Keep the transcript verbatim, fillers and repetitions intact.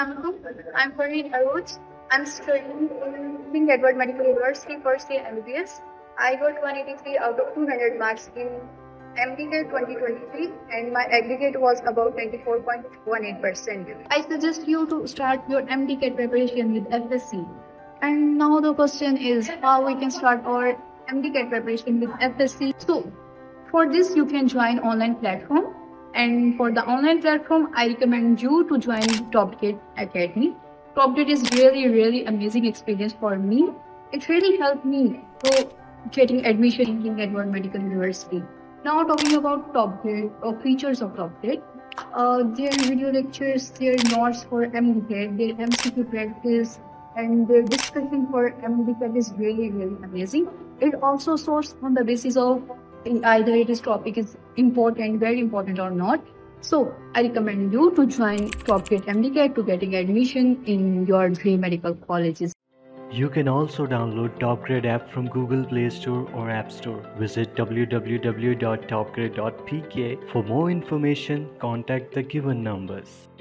Assalamualaikum. I'm Fareed Arooj. I'm studying in King Edward Medical University, first year M B B S. I got one eighty-three out of two hundred marks in M D K twenty twenty-three and my aggregate was about ninety-four point one eight percent. I suggest you to start your M D K preparation with F S C. And now the question is how we can start our M D K preparation with F S C. So for this you can join online platform. And for the online platform, I recommend you to join TopGate Academy. TopGate is really, really amazing experience for me. It really helped me to getting admission in King Edward Medical University. Now talking about TopGate or features of TopGate, uh, their video lectures, their notes for M D K, their M C Q practice, and their discussion for M D K is really, really amazing. It also sorts on the basis of either it is topic is important, very important or not. So I recommend you to join TopGate M D K to getting admission in your dream medical colleges. You can also download TopGrade app from Google Play Store or App Store. Visit w w w dot topgrade dot p k. For more information, contact the given numbers.